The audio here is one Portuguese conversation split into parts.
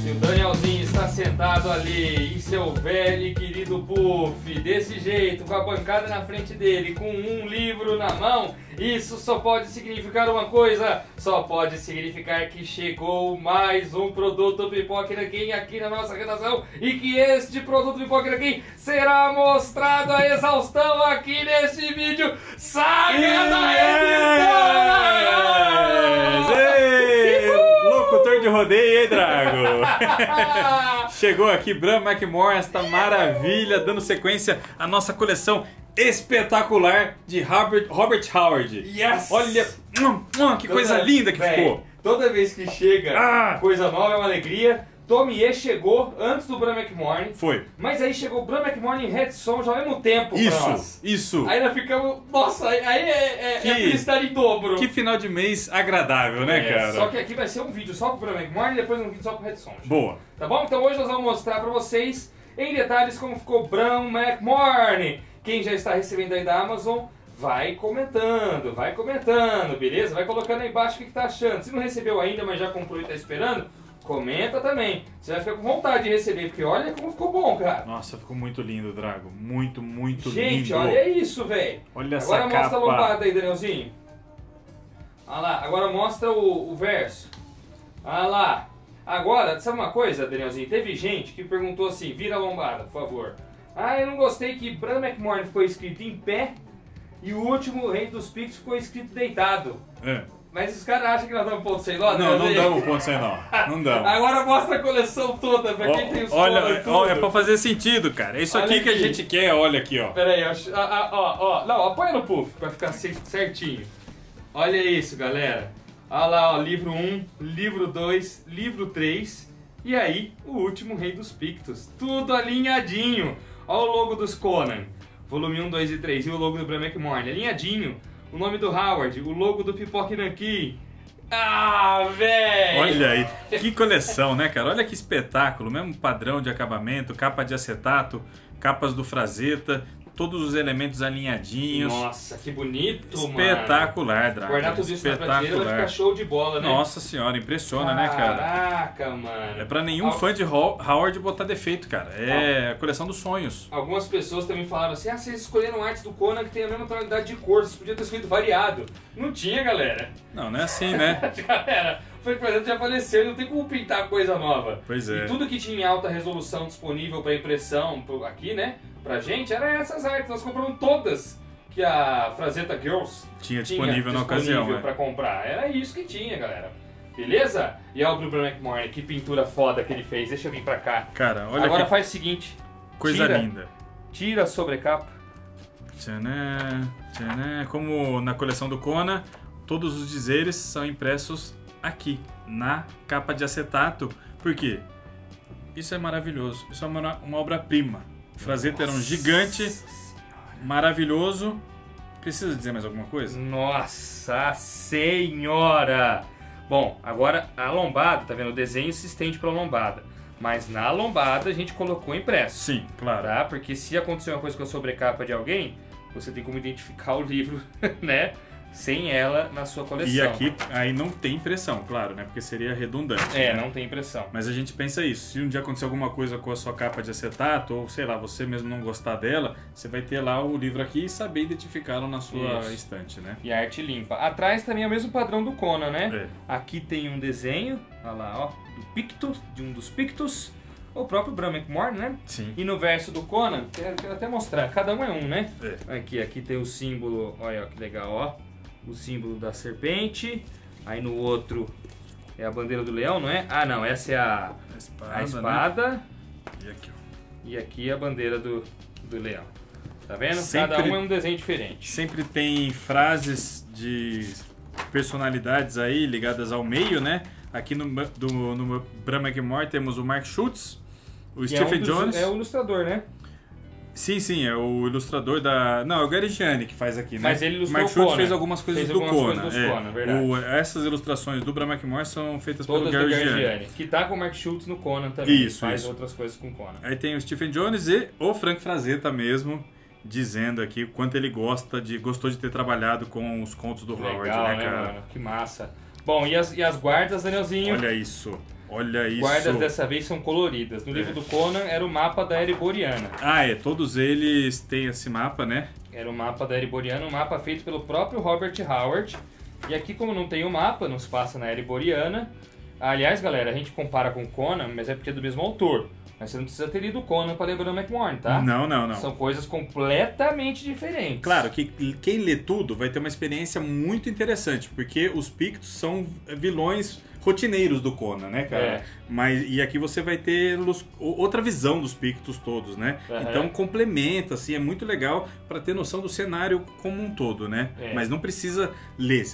E o Danielzinho está sentado ali em seu velho e querido puff, desse jeito, com a bancada na frente dele, com um livro na mão. Isso só pode significar uma coisa, só pode significar que chegou mais um produto Pipoca Nanquim aqui na nossa redação e que este produto Pipoca Nanquim será mostrado a exaustão aqui neste vídeo Saga da Editora! Locutor de rodeio, hein, Drago? Chegou aqui Bram McMorran, esta maravilha, dando sequência à nossa coleção espetacular de Robert Howard. Yes! Olha, que coisa linda que ficou. Toda vez que chega coisa nova é uma alegria. Tomier chegou antes do Bram McMorran. Foi. Mas aí chegou o Bram McMorran e Red Sonja ao mesmo tempo. Isso. Aí nós ficamos... Nossa, aí é felicidade em dobro. Que final de mês agradável, né, cara? Só que aqui vai ser um vídeo só pro Bram McMorran e depois um vídeo só pro Red Sonja. Boa. Tá bom? Então hoje nós vamos mostrar pra vocês em detalhes como ficou Bram McMorran. Quem já está recebendo aí da Amazon, vai comentando, beleza? Vai colocando aí embaixo o que tá achando. Se não recebeu ainda, mas já comprou e tá esperando, comenta também. Você vai ficar com vontade de receber, porque olha como ficou bom, cara. Nossa, ficou muito lindo, Drago. Muito lindo. Gente, olha isso, velho. Olha essa capa. Agora mostra a lombada aí, Danielzinho. Olha lá, agora mostra o verso. Olha lá. Agora, sabe uma coisa, Danielzinho? Teve gente que perguntou assim, vira a lombada, por favor. Ah, eu não gostei que Bram McMorran ficou escrito em pé e o último Rei dos Pictos ficou escrito deitado. Mas os caras acham que nós damos ponto sem nó? Não damos ponto sem nó. Não damos. Agora mostra a coleção toda, pra quem tem os olha, é pra fazer sentido, cara. É isso aqui que a gente quer, olha aqui, ó. Pera aí, ó. Não, apoia no puff pra ficar certinho. Olha isso, galera. Olha lá, ó, livro 1, livro 2, livro 3 e aí o último Rei dos Pictos. Tudo alinhadinho. Olha o logo dos Conan, volume 1, 2 e 3, e o logo do Bram McMorran, alinhadinho. O nome do Howard, o logo do Pipoca Nanquim. Ah, velho! Olha aí, que coleção, né, cara? Olha que espetáculo, mesmo padrão de acabamento, capa de acetato, capas do Frazetta, todos os elementos alinhadinhos. Nossa, que bonito, espetacular, mano. Drago. Guardar tudo isso na prateleira vai ficar show de bola, né? Nossa senhora, impressiona, né, cara? Caraca, mano. É pra nenhum fã de Howard botar defeito, cara. É a coleção dos sonhos. Algumas pessoas também falaram assim, vocês escolheram artes do Conan que tem a mesma tonalidade de cor, vocês podiam ter escolhido variado. Não tinha, galera. Não é assim, né? Galera, foi por exemplo, já faleceu, não tem como pintar coisa nova. Pois é. E tudo que tinha em alta resolução disponível pra impressão aqui, né? Pra gente, era essas artes. Nós compramos todas que a Frazetta Girls tinha disponível na ocasião, né? Pra comprar. Era isso que tinha, galera. Beleza? E olha o Bram McMorran, que pintura foda que ele fez. Deixa eu vir pra cá. Cara, olha agora que faz o seguinte. Coisa linda. Tira a sobrecapa. Tchané. Como na coleção do Conan, todos os dizeres são impressos aqui, na capa de acetato. Por quê? Isso é maravilhoso. Isso é uma obra-prima. O Frazetta era um gigante, maravilhoso. Precisa dizer mais alguma coisa? Nossa senhora! Bom, agora a lombada, tá vendo? O desenho se estende pra lombada. Mas na lombada a gente colocou impresso. Sim, claro. Tá? Porque se acontecer uma coisa com a sobrecapa de alguém, você tem como identificar o livro, né? Sem ela na sua coleção. E aqui, aí não tem impressão, claro, né? Porque seria redundante. É, né? não tem impressão. Mas a gente pensa isso. Se um dia acontecer alguma coisa com a sua capa de acetato, ou sei lá, você mesmo não gostar dela, você vai ter lá o livro aqui e saber identificá-lo na sua estante, né? E a arte limpa. Atrás também é o mesmo padrão do Conan, né? É. Aqui tem um desenho, olha lá, ó, do Pictus, de um dos Pictus. O próprio Bram McMorran, né? Sim. E no verso do Conan, quero até mostrar, cada um é um, né? É. Aqui tem o símbolo, olha que legal, ó. O símbolo da serpente. Aí no outro é a bandeira do leão, não é? Ah, não, essa é a espada. Né? E aqui, ó. E aqui a bandeira do leão. Tá vendo? Sempre, cada um é um desenho diferente. Sempre tem frases de personalidades aí ligadas ao meio, né? Aqui no Bram McMorran temos o Mark Schultz, o Stephen Jones. É o ilustrador, né? Sim, é o ilustrador da... Não, é o Gary Gianni que faz aqui, né? Mas ele ilustrou o Mark Schultz fez algumas coisas do Conan. Essas ilustrações do Bram McMorran são feitas pelo Gary Gianni. Que tá com o Mark Schultz no Conan também. Isso, faz outras coisas com o Conan. Aí tem o Stephen Jones e o Frank Frazetta mesmo, dizendo aqui o quanto ele gostou de ter trabalhado com os contos do Howard, né, cara? Mano? Que massa. Bom, e as guardas, Danielzinho? Olha isso. Olha isso. Guardas dessa vez são coloridas. No livro do Conan era o mapa da Ereboriana. Ah, todos eles têm esse mapa, né? Era o mapa da Ereboriana, um mapa feito pelo próprio Robert Howard. E aqui, como não tem o mapa, não se passa na Ereboriana. Aliás, galera, a gente compara com Conan, mas é porque é do mesmo autor. Mas você não precisa ter lido Conan para ler Bran McMorn, tá? Não. São coisas completamente diferentes. Claro, que quem lê tudo vai ter uma experiência muito interessante, porque os Pictos são vilões rotineiros do Conan, né, cara? E aqui você vai ter outra visão dos Pictos todos, né? Então complementa, assim, é muito legal para ter noção do cenário como um todo, né? Mas não precisa ler.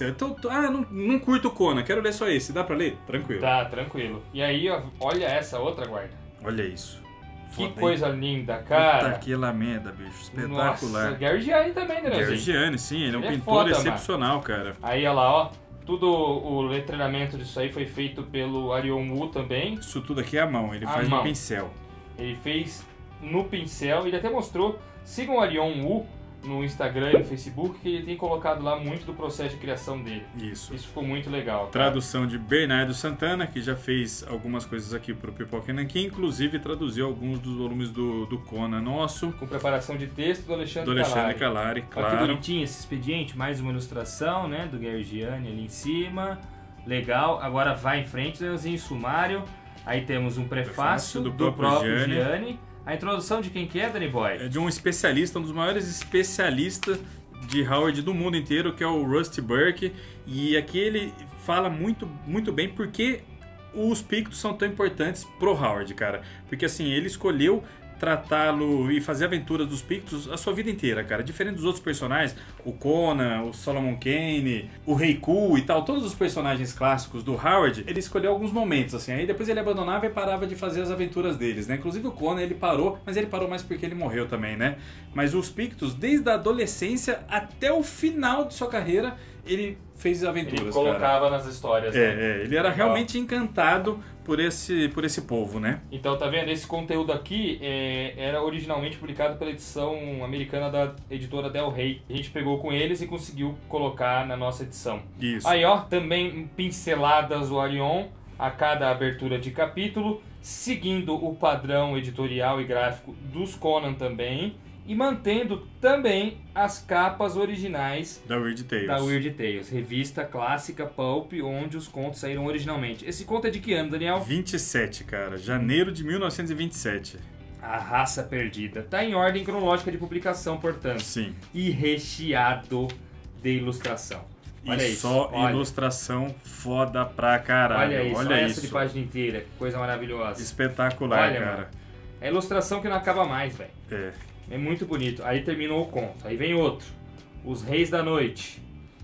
Não curto o Conan, quero ler só esse. Dá para ler? Tranquilo. Tá, tranquilo. E aí, ó, olha essa outra guarda. Olha isso. Que coisa linda, cara. Puta que lameda, bicho. Espetacular. Nossa, Gary Gianni também, né, Gary Gianni, sim. Ele é um pintor foda, excepcional, mano. cara. Aí, olha lá, ó. Tudo o letramento disso aí foi feito pelo Arion Wu também. Isso tudo aqui é à mão. Ele faz no pincel. Ele fez no pincel. Ele até mostrou. Sigam o Arion Wu no Instagram e no Facebook, que ele tem colocado lá muito do processo de criação dele. Isso ficou muito legal. Cara. Tradução de Bernardo Santana, que já fez algumas coisas aqui pro Pipoca Nanquim, inclusive traduziu alguns dos volumes do Conan nosso. Com preparação de texto do Alexandre Calari, claro. Olha que bonitinho esse expediente, mais uma ilustração, né, do Gary Gianni ali em cima. Legal, agora vai em frente, Leozinho, sumário. Aí temos um prefácio do próprio Gianni. A introdução de quem que é, Danny Boy? É de um especialista, um dos maiores especialistas de Howard do mundo inteiro, que é o Rusty Burke. E aqui ele fala muito bem porque os Pictos são tão importantes pro Howard, cara. Porque assim, ele escolheu tratá-lo e fazer aventuras dos Pictos a sua vida inteira, cara. Diferente dos outros personagens, o Conan, o Solomon Kane, o Reiku e tal, todos os personagens clássicos do Howard, ele escolheu alguns momentos, assim, aí depois ele abandonava e parava de fazer as aventuras deles, né? Inclusive o Conan, ele parou, mas ele parou mais porque ele morreu também, né? Mas os Pictos, desde a adolescência até o final de sua carreira, ele fez aventuras, ele colocava nas histórias, né? Ele era realmente encantado por esse povo, né? Então, tá vendo? Esse conteúdo aqui era originalmente publicado pela edição americana da editora Del Rey. A gente pegou com eles e conseguiu colocar na nossa edição. Isso. Aí, ó, também pinceladas do Arion a cada abertura de capítulo, seguindo o padrão editorial e gráfico dos Conan também. E mantendo também as capas originais da Weird Tales. Revista clássica Pulp, onde os contos saíram originalmente. Esse conto é de que ano, Daniel? 27, cara. Janeiro de 1927. A Raça Perdida. Tá em ordem cronológica de publicação, portanto. Sim. E recheado de ilustração. Olha isso. Só ilustração foda pra caralho. Olha isso. Olha essa de página inteira. Que coisa maravilhosa. Espetacular, cara. Mano, é ilustração que não acaba mais, velho. É muito bonito. Aí terminou o conto. Aí vem outro. Os Reis da Noite.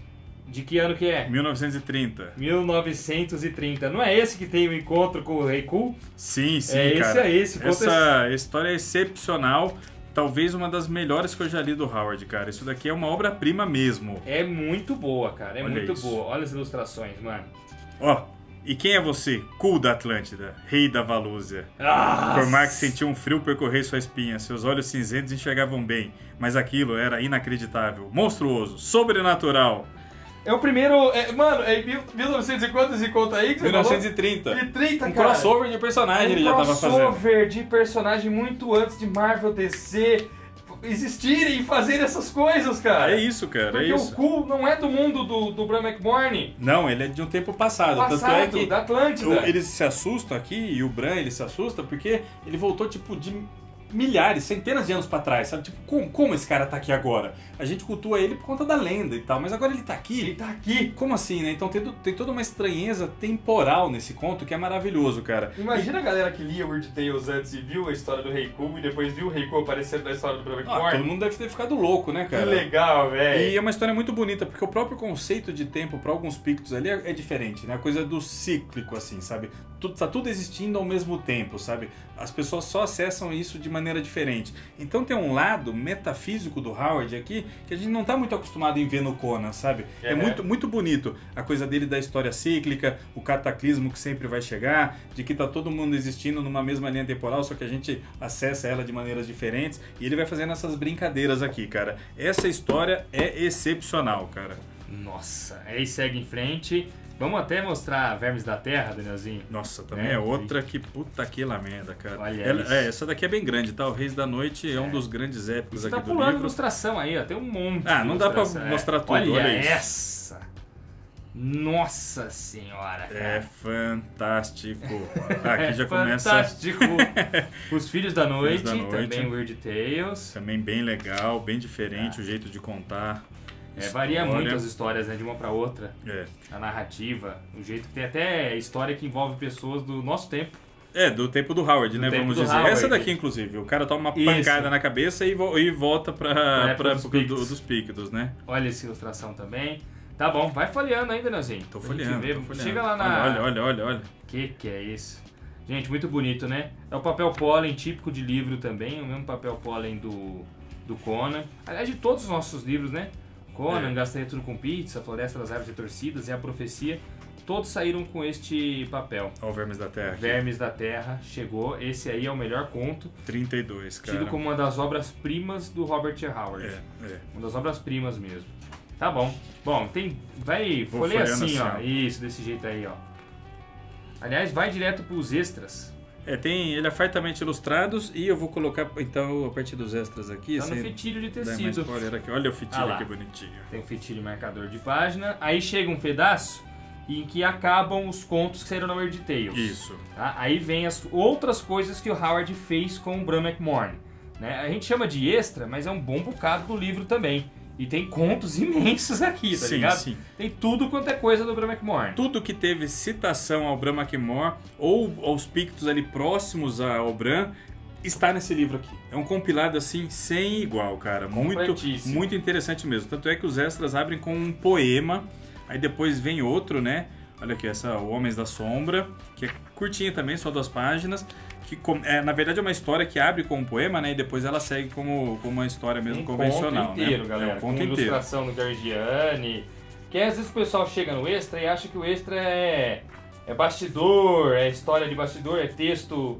De que ano que é? 1930. 1930. Não é esse que tem o encontro com o Reiku? Sim, cara. Essa história é excepcional. Talvez uma das melhores que eu já li do Howard, cara. Isso daqui é uma obra-prima mesmo. É muito boa, cara. Olha muito isso. boa. Olha as ilustrações, mano. Ó. E quem é você, Kul da Atlântida, rei da Valúzia? Nossa. Cormac sentiu um frio percorrer sua espinha, seus olhos cinzentos enxergavam bem, mas aquilo era inacreditável, monstruoso, sobrenatural. É o primeiro... mano, é 1900 e quantos e conta aí que você 1930. falou? 30, um cara. Crossover de personagem ele já tava fazendo. Um crossover de personagem muito antes de Marvel, DC... existirem e fazerem essas coisas, cara. É isso, cara. Porque o Kul não é do mundo do Bran McMorn. Não, ele é de um tempo passado. Tanto é que da Atlântida. Eles se assustam aqui, e o Bran ele se assusta porque ele voltou tipo de milhares, centenas de anos pra trás, sabe? Tipo, como esse cara tá aqui agora? A gente cultua ele por conta da lenda e tal, mas agora ele tá aqui. Ele tá aqui. Como assim, né? Então tem toda uma estranheza temporal nesse conto que é maravilhoso, cara. Imagina a galera que lia Weird Tales antes e viu a história do Reiku e depois viu o Reiku aparecendo na história do Bran McMorn. Todo mundo deve ter ficado louco, né, cara? Que legal, velho. E é uma história muito bonita, porque o próprio conceito de tempo para alguns Pictos ali é diferente, né? A coisa do cíclico, assim, sabe? Tá tudo existindo ao mesmo tempo, sabe? As pessoas só acessam isso de maneira diferente. Então tem um lado metafísico do Howard aqui que a gente não tá muito acostumado em ver no Conan, sabe? É muito bonito a coisa dele da história cíclica, o cataclismo que sempre vai chegar, de que tá todo mundo existindo numa mesma linha temporal, só que a gente acessa ela de maneiras diferentes, e ele vai fazendo essas brincadeiras aqui, cara. Essa história é excepcional, cara. Nossa, aí segue em frente. Vamos até mostrar Vermes da Terra, Danielzinho. Nossa, também é outra que puta que lamenta, cara. Olha essa daqui é bem grande, tá? O Reis da Noite é um dos grandes épicos Você aqui tá do pulando livro. ilustração aí, ó. Tem um monte. Ah, não dá pra mostrar tudo, olha isso. Essa! Nossa senhora, cara. É fantástico. Aqui já começa... Fantástico. Os Filhos da Noite, da Noite. também Weird Tales. Também bem legal, bem diferente o jeito de contar. Varia História. muito as histórias, né, de uma pra outra. É. A narrativa, o jeito que tem até história que envolve pessoas do nosso tempo. É, do tempo do Howard, né? tempo Vamos do dizer. Howard. Essa daqui, inclusive. O cara toma uma Isso. pancada na cabeça e volta pra época dos época Pictos. dos Pictos, né? Olha essa ilustração também. Tá bom, vai folheando ainda, Neuzinho. Tô Pra gente folheando, ver. tô folheando. Chega lá na... Olha. Que é isso? Gente, muito bonito, né? É o papel pólen típico de livro também, o mesmo papel pólen do Conan. Aliás, de todos os nossos livros, né? Conan, Gastaria Tudo com Pizza, Floresta das Árvores Retorcidas e A Profecia, todos saíram com este papel. Olha o Vermes da Terra aqui. Vermes da Terra chegou, esse aí é o melhor conto, 32, cara. tido como uma das obras-primas do Robert E. Howard. Uma das obras-primas mesmo. Tá bom. Bom, vai folhear assim, ó. Isso, desse jeito aí, ó. Aliás, vai direto pros extras. Ele é fartamente ilustrados e eu vou colocar, então, a partir dos extras aqui. Tá no fitilho de dar mais tecido. spoiler aqui. Olha o fitilho lá. que bonitinho. Tem um fitilho marcador de página. Aí chega um pedaço em que acabam os contos que saíram na Weird Tales. Isso. Tá? Aí vem as outras coisas que o Howard fez com o Bram McMorne. Né? A gente chama de extra, mas é um bom bocado do livro também. E tem contos imensos aqui, tá ligado? Sim. Tem tudo quanto é coisa do Bram McMorne. Tudo que teve citação ao Bram McMorne ou aos Pictos ali próximos ao Bram está nesse livro aqui. É um compilado assim sem igual, cara. Muito interessante mesmo. Tanto é que os extras abrem com um poema, aí depois vem outro, né? Olha aqui, o Homens da Sombra, que é curtinha também, só 2 páginas. Que na verdade é uma história que abre com um poema, né? E depois ela segue como uma história mesmo convencional, conto inteiro, né? galera. É um conto com inteiro. Ilustração do Gargiani. Que às vezes o pessoal chega no extra e acha que o extra é bastidor, é história de bastidor, é texto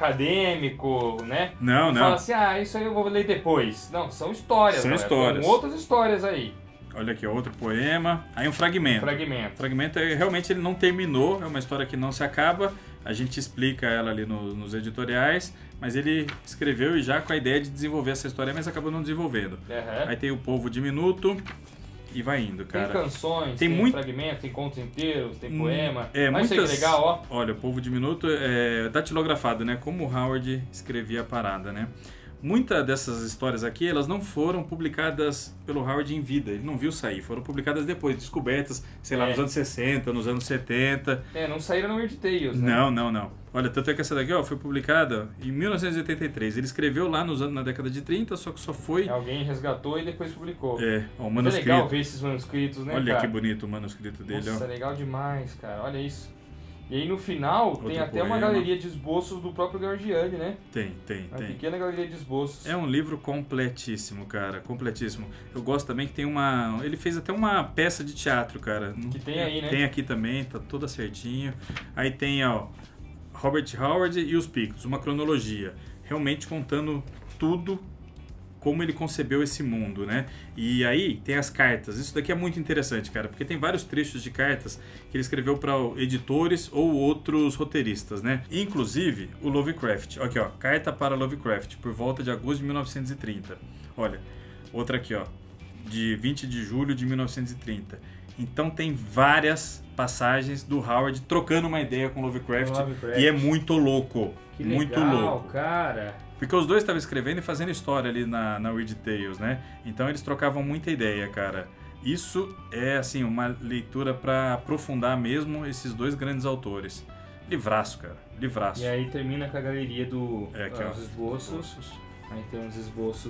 acadêmico, né? Não. Fala assim, isso aí eu vou ler depois. Não, são histórias, São galera. histórias. Tem outras histórias aí. Olha aqui, outro poema. Aí um fragmento. O fragmento realmente ele não terminou, é uma história que não se acaba. A gente explica ela ali nos editoriais, mas ele escreveu e já com a ideia de desenvolver essa história, mas acabou não desenvolvendo. Aí tem o Povo Diminuto e vai indo, cara. Tem canções, tem fragmento, tem contos inteiros, tem poema. Mas isso é legal, ó. Olha, o Povo Diminuto é datilografado, né? Como o Howard escrevia a parada, né? Muitas dessas histórias aqui, elas não foram publicadas pelo Howard em vida, ele não viu sair, foram publicadas depois, descobertas, sei lá, nos anos 60, nos anos 70. Não saíram no Weird Tales, né? Não. Olha, tanto é que essa daqui, ó, foi publicada em 1983. Ele escreveu lá na década de 30, só que só foi... Alguém resgatou e depois publicou. O manuscrito. É legal ver esses manuscritos, né, Olha cara? que bonito o manuscrito dele, Nossa, ó. é legal demais, cara, olha isso. E aí no final tem até poema. uma galeria de esboços do próprio Gargiani, né? Tem. Uma pequena galeria de esboços. É um livro completíssimo, cara, completíssimo. Eu gosto também que tem ele fez até uma peça de teatro, cara. Que tem aí, né? Tem aqui também, tá toda certinho. Aí tem, ó, Robert Howard e os Pictos, uma cronologia. Realmente contando tudo como ele concebeu esse mundo, né? E aí tem as cartas. Isso daqui é muito interessante, cara, porque tem vários trechos de cartas que ele escreveu para editores ou outros roteiristas, né? Inclusive o Lovecraft. Aqui, ó, carta para Lovecraft, por volta de agosto de 1930. Olha, outra aqui, ó, de 20 de julho de 1930. Então tem várias passagens do Howard trocando uma ideia com Lovecraft. E é muito louco. Que muito legal, louco, cara. Porque os dois estavam escrevendo e fazendo história ali na Weird Tales, né? Então eles trocavam muita ideia, cara. Isso é, assim, uma leitura para aprofundar mesmo esses dois grandes autores. Livraço, cara. Livraço. E aí termina com a galeria dos esboços. Aí tem uns esboços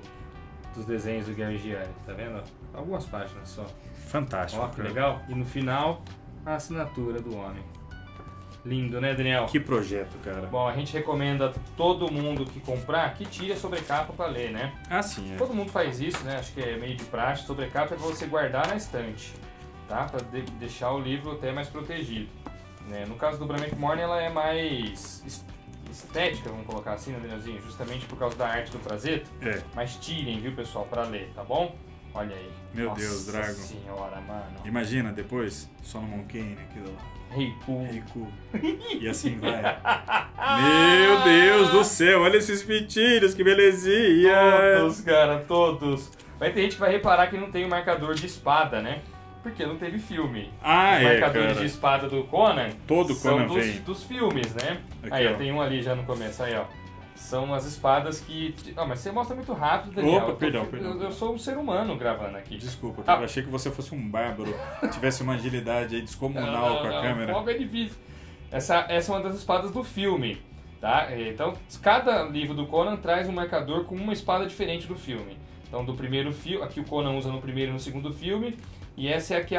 dos desenhos do Gargiani, tá vendo? Algumas páginas só. Fantástico, ó, que legal. E no final, a assinatura do homem. Lindo, né, Daniel? Que projeto, cara. Bom, a gente recomenda todo mundo que comprar que tire a sobrecapa pra ler, né? Ah, sim, Todo mundo faz isso, né? Acho que é meio de praxe. Sobrecapa é pra você guardar na estante, tá? Pra deixar o livro até mais protegido. Né? No caso do Bram McMorne, ela é mais estética, vamos colocar assim, né, Danielzinho? Justamente por causa da arte do Prazeto. Mas tirem, viu, pessoal, pra ler, tá bom? Olha aí. Meu Deus, Dragon. Nossa senhora, mano. Imagina depois, Solomon Kane, aquilo lá. Riku. Riku. E assim vai. Meu Deus do céu, olha esses fitilhos, que belezinha. Todos, cara, todos. Vai ter gente que vai reparar que não tem o marcador de espada, né? Porque não teve filme. Ah, Os marcadores de espada do Conan Todo são Conan vem. dos filmes, né? Aqui, aí, ó, ó. tem um ali já no começo, aí, ó. São as espadas que... Não, mas você mostra muito rápido, Daniel. Opa, perdão. Eu sou um ser humano gravando aqui. Desculpa, cara, eu achei que você fosse um bárbaro, tivesse uma agilidade aí descomunal com a câmera. Fogo é difícil. Essa é uma das espadas do filme, tá? Então, cada livro do Conan traz um marcador com uma espada diferente do filme. Então, do primeiro filme, aqui o Conan usa no primeiro e no segundo filme, e essa é a que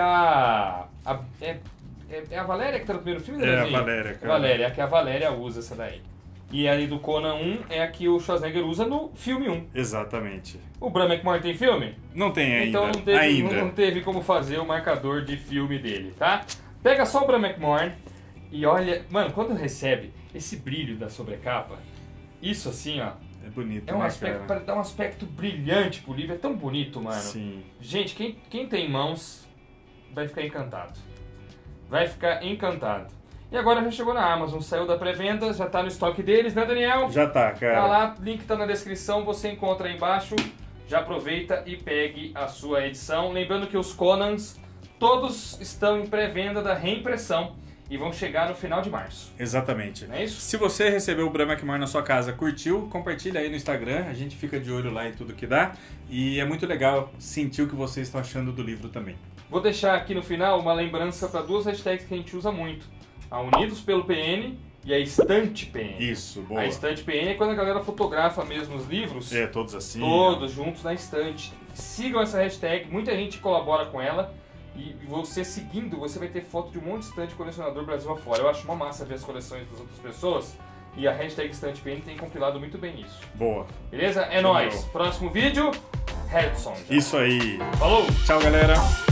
é a Valéria que tá no primeiro filme? É a Valéria, cara. Valéria, é a que a Valéria usa essa daí. E ali do Conan 1 é a que o Schwarzenegger usa no filme 1. Exatamente. O Bram McMahon tem filme? Não tem ainda. Então não teve como fazer o marcador de filme dele, tá? Pega só o Bram McMahon e olha... Mano, quando recebe esse brilho da sobrecapa, isso assim, ó... É bonito, É um né, aspecto, cara? dá um aspecto brilhante pro livro, é tão bonito, mano. Sim. Gente, quem tem mãos vai ficar encantado. Vai ficar encantado. E agora já chegou na Amazon, saiu da pré-venda, já tá no estoque deles, né, Daniel? Já tá, cara. Tá lá, link tá na descrição, você encontra aí embaixo. Já aproveita e pegue a sua edição. Lembrando que os Conans, todos estão em pré-venda da reimpressão e vão chegar no final de março. Exatamente. Não é isso? Se você recebeu o Bram McMahon na sua casa, curtiu, compartilha aí no Instagram, a gente fica de olho lá em tudo que dá. E é muito legal sentir o que vocês estão achando do livro também. Vou deixar aqui no final uma lembrança para duas hashtags que a gente usa muito. A Unidos pelo PN e a Estante PN. Isso, boa. A Estante PN é quando a galera fotografa mesmo os livros. É, todos assim. Todos juntos na estante. Sigam essa hashtag, muita gente colabora com ela. E você seguindo, você vai ter foto de um monte de estante colecionador Brasil afora. Eu acho uma massa ver as coleções das outras pessoas. E a hashtag Estante PN tem compilado muito bem isso. Boa. Beleza? É nóis. Próximo vídeo, Redson. Isso aí. Falou! Tchau, galera.